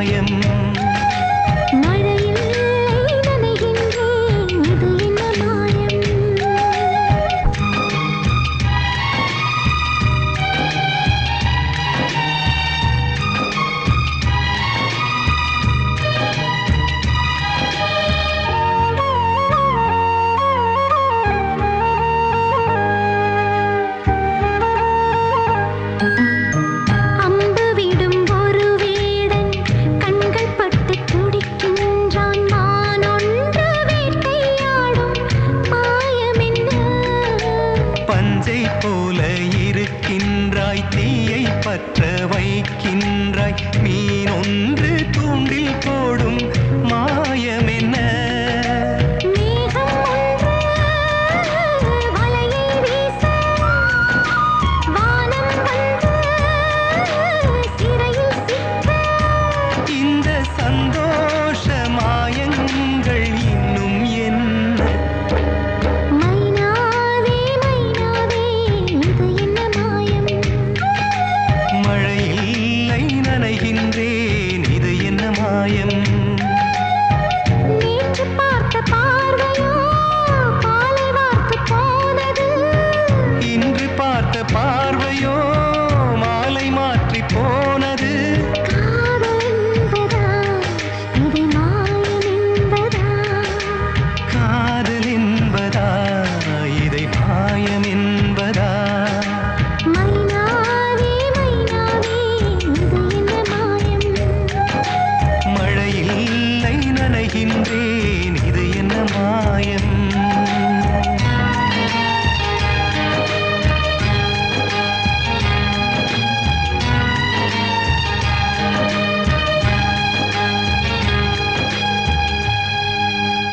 மாயம்? மழையில் நனைகின்றேன், இது என்ன மாயம்? அம்பு விடும் ஒரு வேடன் கண்கள் பட்டு துடிக்கின்றான். மான் ஒன்று வேட்டையாடும் மாயம் என்ன? பஞ்சை போல இருக்கின்றாய், தீயை பற்ற வைக்கின்றாய். மீன் ஒன்று தூண்டில் போடும் மாயம் என்ன? மேகம் ஒன்று வலையை வீச, வானம் வந்து சிறையில் சிக்க. இந்த சந்தோஷ மாயங்கள் இன்னும் என்ன? மைனாவே மைனாவே, இது என்ன மாயம்? மழையில்லை நனைகின்றேன், இது என்ன மாயம்? நேற்று பார்த்த பார்வையோ பாலை வார்த்து போனது. இன்று பார்த்த பார்வையோ மாலை மாற்றி போனது. காதல் என்பதா இதை மாயம் என்பதா? காதல் என்பதா இதை மாயம் என்பதா? மைனாவே மைனாவே, இது என்ன மாயம்? மழையில்லை நனைகின்றேன், இது என்ன மாயம்?